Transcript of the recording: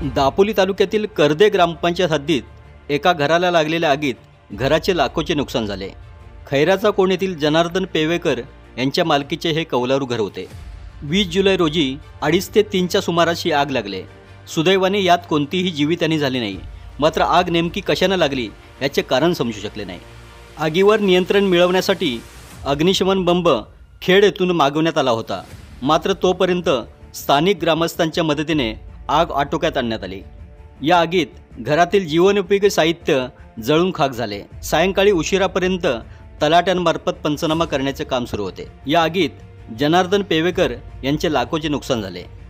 दापोली तालुक्यातील कर्दे ग्रामपंचायत हद्दीत एका घराला लागलेल्या आगीत घराचे लाखोचे नुकसान झाले। खैराचा कोण येथील जनार्दन पेवेकर यांच्या मालकीचे हे कौलारू घर होते। 20 जुलै रोजी 2:30 ते 3च्या सुमारास ही आग लागले। सुदैवाने यात कोणतीही जीवितहानी झाली नाही, मात्र आग नेमकी कशाने लागली याचे कारण समजू शकले नाही। आगीवर नियंत्रण मिळवण्यासाठी अग्निशमन बंब खेड येथून मागवण्यात आला होता, मात्र तोपर्यंत स्थानिक ग्रामस्थांच्या मदतीने आग आटोक्यात आणण्यात आली। या आगीत घरातील जीवनोपयोगी साहित्य जळून खाक झाले। सायंकाळी उशिरापर्यंत तलाट्यांमार्फत पंचनामा करण्याचे काम सुरू होते। या आगीत जनार्दन पेवेकर यांचे लाखोचे नुकसान झाले।